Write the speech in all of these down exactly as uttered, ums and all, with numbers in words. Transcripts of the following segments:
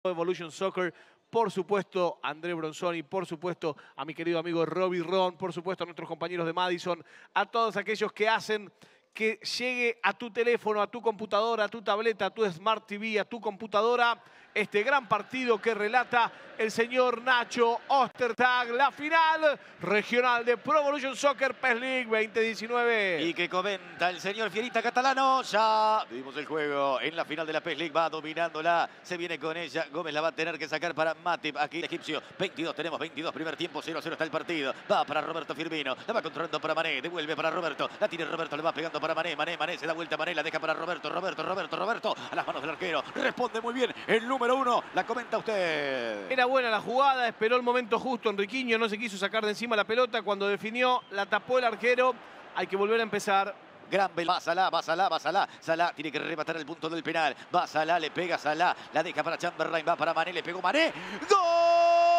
Evolution Soccer, por supuesto André Bronzoni, por supuesto a mi querido amigo Robbie Ron, por supuesto a nuestros compañeros de Madison, a todos aquellos que hacen que llegue a tu teléfono, a tu computadora, a tu tableta, a tu Smart T V, a tu computadora, este gran partido que relata el señor Nacho Ostertag, la final regional de Pro Evolution Soccer P E S League veinte diecinueve. Y que comenta el señor Fierita Catalano, ya vimos el juego en la final de la P E S League, va dominándola, se viene con ella, Gómez la va a tener que sacar para Matip, aquí el egipcio, veintidós, tenemos veintidós, primer tiempo, cero a cero está el partido, va para Roberto Firmino, la va controlando para Mané, devuelve para Roberto, la tiene Roberto, le va pegando para Mané, Mané, Mané, se da vuelta Mané, la deja para Roberto, Roberto, Roberto, Roberto, a las manos del arquero, responde muy bien el número uno, la comenta usted. Era buena la jugada, esperó el momento justo, Enriquinho no se quiso sacar de encima la pelota, cuando definió, la tapó el arquero, hay que volver a empezar. Gran bel... Va Salah, va Salah, va Salah. Salah tiene que rematar el punto del penal. Va Salah, le pega Salah. La deja para Chamberlain, va para Mané, le pegó Mané. ¡Gol!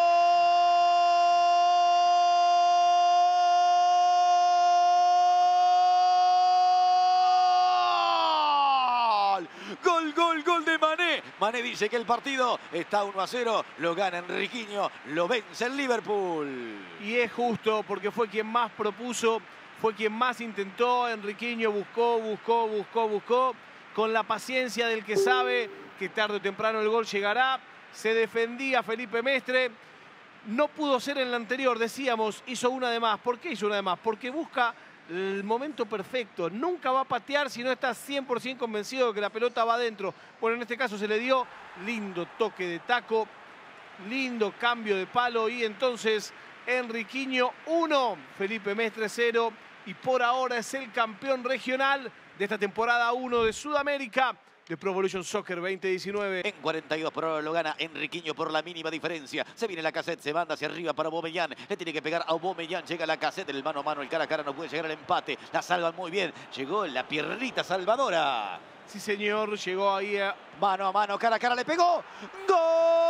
Gol, gol, gol de Mané. Mané dice que el partido está uno a cero. Lo gana Enriquinho, lo vence el Liverpool. Y es justo porque fue quien más propuso, fue quien más intentó. Enriquinho buscó, buscó, buscó, buscó. Con la paciencia del que sabe que tarde o temprano el gol llegará. Se defendía Felipe Mestre. No pudo ser en la anterior, decíamos, hizo una de más. ¿Por qué hizo una de más? Porque busca el momento perfecto. Nunca va a patear si no está cien por cien convencido de que la pelota va adentro. Bueno, en este caso se le dio lindo toque de taco, lindo cambio de palo y entonces Enriquinho uno, Felipe Mestre cero y por ahora es el campeón regional de esta temporada uno de Sudamérica de Pro Evolution Soccer veinte diecinueve. En cuarenta y dos por hora lo gana Enriquinho por la mínima diferencia. Se viene la cassette, se manda hacia arriba para Aubameyang. Le tiene que pegar a Aubameyang. Llega la cassette, el mano a mano, el cara a cara no puede llegar al empate. La salvan muy bien. Llegó la piernita salvadora. Sí, señor, llegó ahí a... Mano a mano, cara a cara, le pegó. ¡Gol!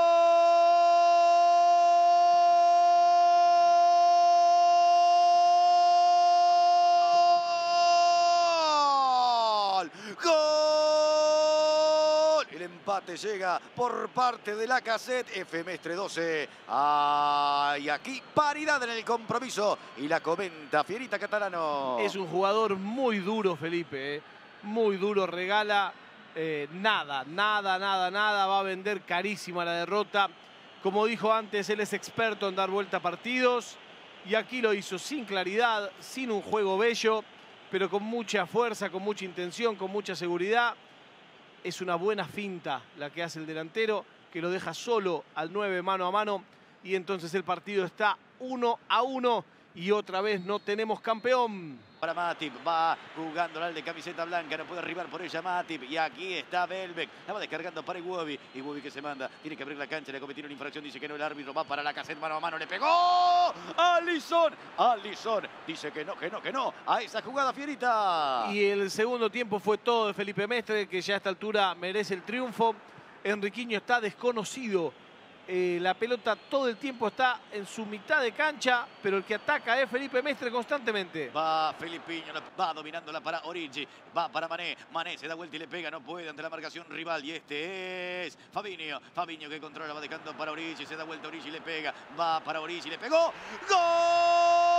Empate llega por parte de la cassette. F Mestre doce. Ah, y aquí paridad en el compromiso. Y la comenta Fierita Catalano. Es un jugador muy duro, Felipe. ¿eh? Muy duro. Regala eh, nada, nada, nada, nada. Va a vender carísima la derrota. Como dijo antes, él es experto en dar vuelta a partidos. Y aquí lo hizo sin claridad, sin un juego bello, pero con mucha fuerza, con mucha intención, con mucha seguridad. Es una buena finta la que hace el delantero, que lo deja solo al nueve mano a mano. Y entonces el partido está uno a uno y otra vez no tenemos campeón. Para Matip, va jugando al de camiseta blanca, no puede arribar por ella Matip. Y aquí está Belbeck, la va descargando para Iwobi. Iwobi que se manda, tiene que abrir la cancha, le cometieron infracción, dice que no el árbitro, va para la cassette mano a mano, le pegó. Alisson, Alisson, dice que no, que no, que no, a esa jugada Fierita. Y el segundo tiempo fue todo de Felipe Mestre, que ya a esta altura merece el triunfo. Enriquinho está desconocido. Eh, la pelota todo el tiempo está en su mitad de cancha, pero el que ataca es Felipe Mestre constantemente. Va Felipinho, va dominándola para Origi, va para Mané, Mané se da vuelta y le pega, no puede ante la marcación rival y este es Fabinho, Fabinho que controla, va dejando para Origi, se da vuelta Origi, le pega, va para Origi, le pegó, ¡gol!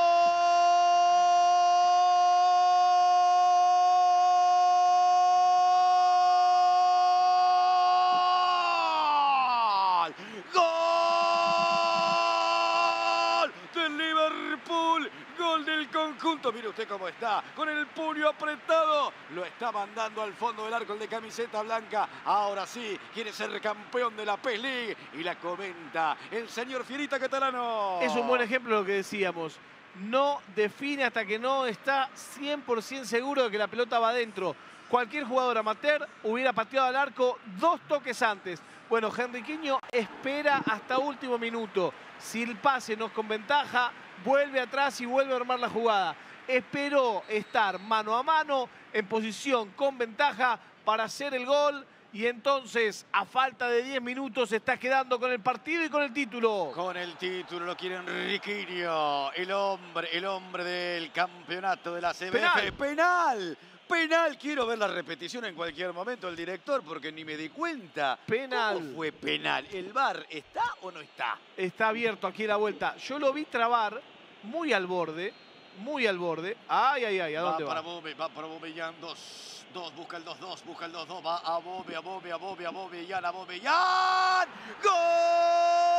Gol del conjunto, mire usted cómo está, con el puño apretado, lo está mandando al fondo del arco el de camiseta blanca, ahora sí, quiere ser campeón de la P E S League y la comenta el señor Fierita Catalano. Es un buen ejemplo de lo que decíamos, no define hasta que no está cien por cien seguro de que la pelota va adentro. Cualquier jugador amateur hubiera pateado al arco dos toques antes. Bueno, Enriquinho espera hasta último minuto. Si el pase nos con ventaja, vuelve atrás y vuelve a armar la jugada. Esperó estar mano a mano, en posición con ventaja para hacer el gol. Y entonces, a falta de diez minutos, se está quedando con el partido y con el título. Con el título lo quiere Enriquinho, el hombre, el hombre del campeonato de la C B F. Penal. Penal. penal. Quiero ver la repetición en cualquier momento el director porque ni me di cuenta. Penal. ¿Cómo fue penal? ¿El V A R está o no está? Está abierto aquí la vuelta. Yo lo vi trabar muy al borde, muy al borde. Ay, ay, ay, ¿a dónde va? va? Para Bove, va para Bobellán, dos, dos, busca el dos dos, busca el dos dos, va a Bove, a Bove, a Bove, a Bobellán, a Bobellán. ¡Gol!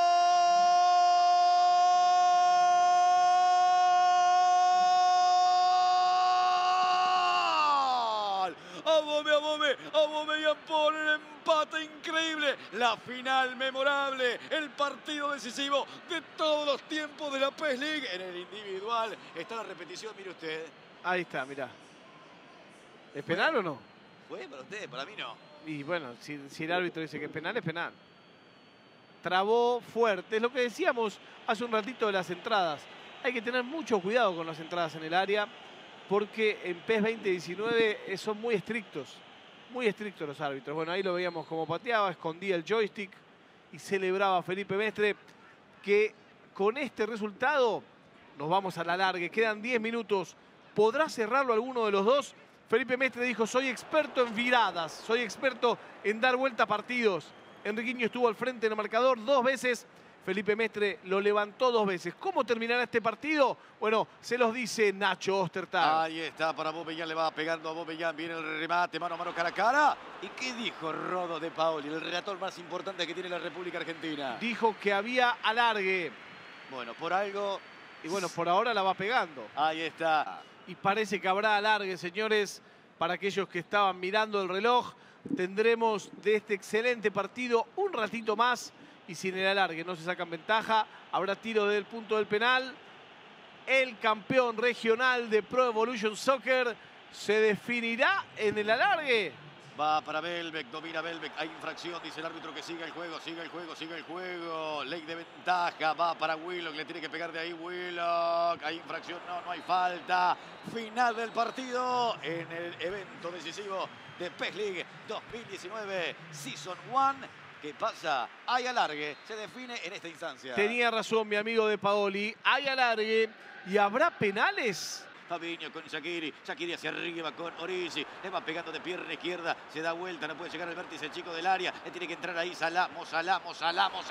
A Bove, a Bove, a Bobellán por el empate increíble. La final memorable, el partido decisivo de todos los tiempos de la P E S League. En el individual está la repetición, mire usted. Ahí está, mirá. ¿Es penal o no? ¿Fue para usted? Para mí no. Y bueno, si, si el árbitro dice que es penal, es penal. Trabó fuerte. Es lo que decíamos hace un ratito de las entradas. Hay que tener mucho cuidado con las entradas en el área porque en PES veinte diecinueve son muy estrictos. Muy estrictos los árbitros. Bueno, ahí lo veíamos como pateaba, escondía el joystick y celebraba Felipe Mestre que con este resultado nos vamos a la largue. Quedan diez minutos. ¿Podrá cerrarlo alguno de los dos? Felipe Mestre dijo, soy experto en viradas, soy experto en dar vuelta a partidos. Enriquinho estuvo al frente en el marcador dos veces. Felipe Mestre lo levantó dos veces. ¿Cómo terminará este partido? Bueno, se los dice Nacho Ostertag. Ahí está, para Bobellán, le va pegando a Bobellán, viene el remate, mano a mano, cara a cara. ¿Y qué dijo Rodo de Paoli, el relator más importante que tiene la República Argentina? Dijo que había alargue. Bueno, por algo... Y bueno, por ahora la va pegando. Ahí está. Y parece que habrá alargue, señores, para aquellos que estaban mirando el reloj. Tendremos de este excelente partido un ratito más y sin el alargue no se sacan ventaja. Habrá tiro del punto del penal. El campeón regional de Pro Evolution Soccer se definirá en el alargue. Va para Belbeck, domina Belbeck, hay infracción, dice el árbitro que siga el juego, siga el juego, siga el juego. Ley de ventaja, va para Willock, le tiene que pegar de ahí Willock. Hay infracción, no, no hay falta. Final del partido en el evento decisivo de P E S League dos mil diecinueve Season uno. ¿Qué pasa? Hay alargue, se define en esta instancia. Tenía razón mi amigo de Paoli, hay alargue y habrá penales. Fabiño con Shaqiri, Shaqiri hacia arriba con Origi, le va pegando de pierna izquierda, se da vuelta, no puede llegar al vértice el chico del área, le tiene que entrar ahí Salah, Mo Salah, Mo Salah, Mo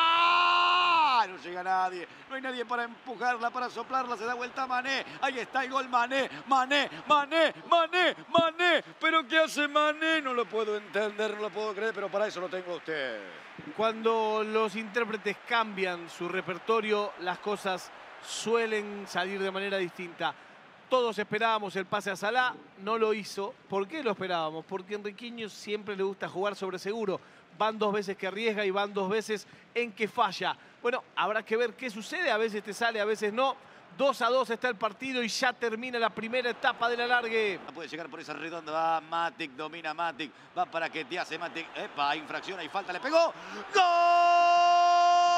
Salah, no llega nadie, no hay nadie para empujarla, para soplarla, se da vuelta Mané, ahí está el gol Mané, Mané, Mané, Mané, Mané, pero ¿qué hace Mané? No lo puedo entender, no lo puedo creer, pero para eso lo tengo a usted. Cuando los intérpretes cambian su repertorio, las cosas suelen salir de manera distinta. Todos esperábamos el pase a Salah, no lo hizo. ¿Por qué lo esperábamos? Porque a Enriquinho siempre le gusta jugar sobre seguro. Van dos veces que arriesga y van dos veces en que falla. Bueno, habrá que ver qué sucede. A veces te sale, a veces no. dos a dos está el partido y ya termina la primera etapa del alargue. No puede llegar por esa redonda, va Matic, domina Matic, va para que te hace Matic. Epa, hay infracción, hay falta, le pegó. ¡Gol!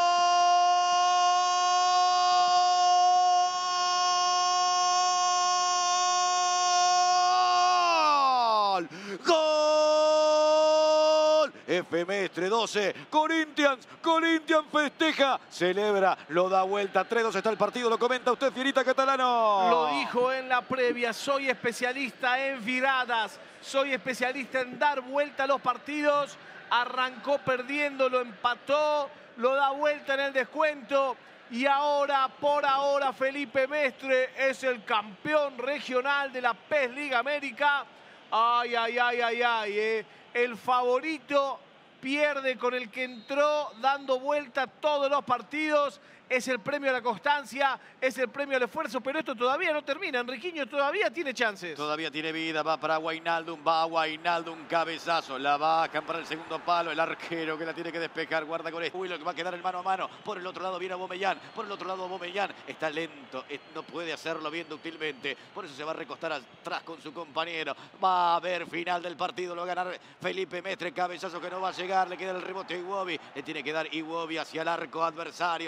¡Gol! F Mestre doce, Corinthians, Corinthians festeja, celebra, lo da vuelta, tres dos está el partido, lo comenta usted, Fierita Catalano. Lo dijo en la previa, soy especialista en viradas, soy especialista en dar vuelta a los partidos, arrancó perdiendo, lo empató, lo da vuelta en el descuento y ahora, por ahora, Felipe Mestre es el campeón regional de la P E S League América. Ay, ay, ay, ay, ay, eh. El favorito pierde con el que entró dando vuelta todos los partidos. Es el premio a la constancia, es el premio al esfuerzo, pero esto todavía no termina. Enriquinho todavía tiene chances. Todavía tiene vida, va para Wijnaldum, va Wijnaldum, cabezazo, la bajan para el segundo palo, el arquero que la tiene que despejar, guarda con esto. Willock que va a quedar el mano a mano, por el otro lado viene Aubameyang, por el otro lado Aubameyang, está lento, no puede hacerlo bien dúctilmente, por eso se va a recostar atrás con su compañero. Va a haber final del partido, lo va a ganar Felipe Mestre, cabezazo que no va a llegar, le queda el rebote a Iwobi, le tiene que dar Iwobi hacia el arco adversario, llega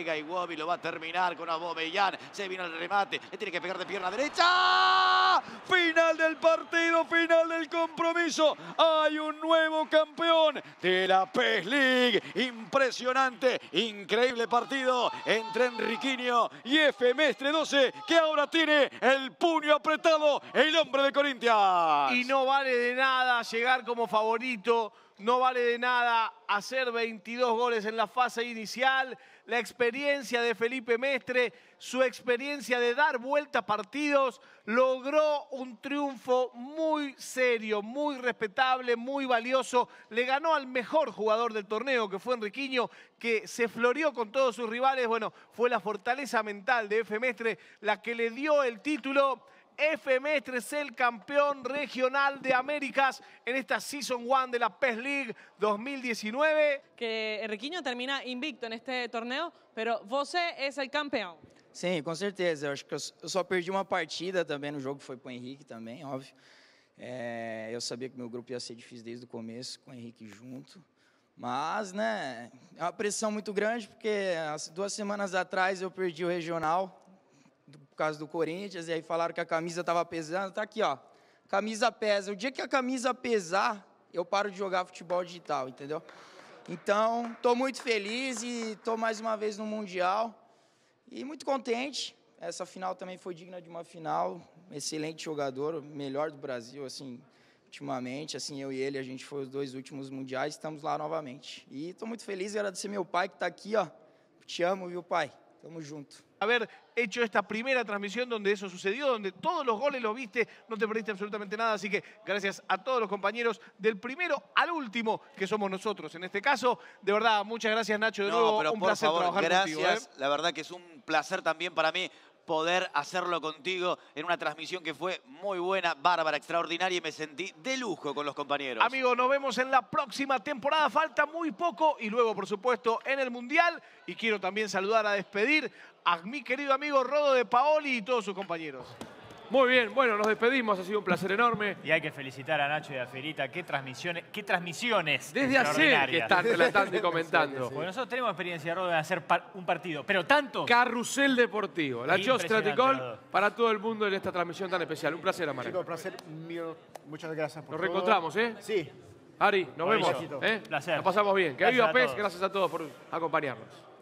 llega Iwobi, lo va a terminar con Aubameyang. Se viene el remate, le tiene que pegar de pierna derecha. Final del partido, final del compromiso. Hay un nuevo campeón de la P E S League. Impresionante, increíble partido entre Enriquinho y F Mestre doce, que ahora tiene el puño apretado, el hombre de Corinthians. Y no vale de nada llegar como favorito, no vale de nada hacer veintidós goles en la fase inicial. La experiencia de Felipe Mestre, su experiencia de dar vuelta a partidos, logró un triunfo muy serio, muy respetable, muy valioso. Le ganó al mejor jugador del torneo, que fue Enriquinho, que se floreó con todos sus rivales. Bueno, fue la fortaleza mental de F Mestre la que le dio el título. F Mestre es el campeón regional de Américas en esta Season uno de la P E S League dos mil diecinueve. Que Enriquinho termina invicto neste torneio, pero você é o campeão. Sim, com certeza. Eu acho que eu só perdi uma partida também no jogo, foi com o Henrique também, óbvio. É, eu sabia que meu grupo ia ser difícil desde o começo, com o Henrique junto. Mas, né, é uma pressão muito grande, porque as duas semanas atrás eu perdi o regional, por causa do Corinthians, e aí falaram que a camisa estava pesando. Tá aqui, ó. Camisa pesa. O dia que a camisa pesar, eu paro de jogar futebol digital, entendeu? Então, estou muito feliz e estou mais uma vez no Mundial. E muito contente. Essa final também foi digna de uma final. Excelente jogador, melhor do Brasil, assim, ultimamente. Assim, eu e ele, a gente foi os dois últimos mundiais. Estamos lá novamente. E estou muito feliz e agradecer meu pai que está aqui, ó. Te amo, viu, pai? Tamo junto. Haber hecho esta primera transmisión donde eso sucedió, donde todos los goles los viste, no te perdiste absolutamente nada, así que gracias a todos los compañeros del primero al último, que somos nosotros en este caso. De verdad, muchas gracias, Nacho, de no, nuevo, pero un por placer favor, trabajar gracias. contigo. ¿eh? La verdad que es un placer también para mí poder hacerlo contigo en una transmisión que fue muy buena, bárbara, extraordinaria, y me sentí de lujo con los compañeros. Amigos, nos vemos en la próxima temporada. Falta muy poco y luego, por supuesto, en el Mundial. Y quiero también saludar a despedir a mi querido amigo Rodo de Paoli y todos sus compañeros. Muy bien, bueno, nos despedimos, ha sido un placer enorme. Y hay que felicitar a Nacho y a Fierita, qué transmisiones, qué transmisiones Desde ayer que están relatando y comentando. Sí, sí. Porque nosotros tenemos experiencia, Rodo, en hacer un partido, pero tanto. Carrusel Deportivo, la Chostraticol para todo el mundo en esta transmisión tan especial. Un placer, Amara. Chicos, placer mío. Muchas gracias por Nos todo. reencontramos, ¿eh? Sí. Ari, nos Por vemos. eso. ¿eh? Placer. Nos pasamos bien. Que Gracias viva a P E S, todos. gracias a todos por acompañarnos.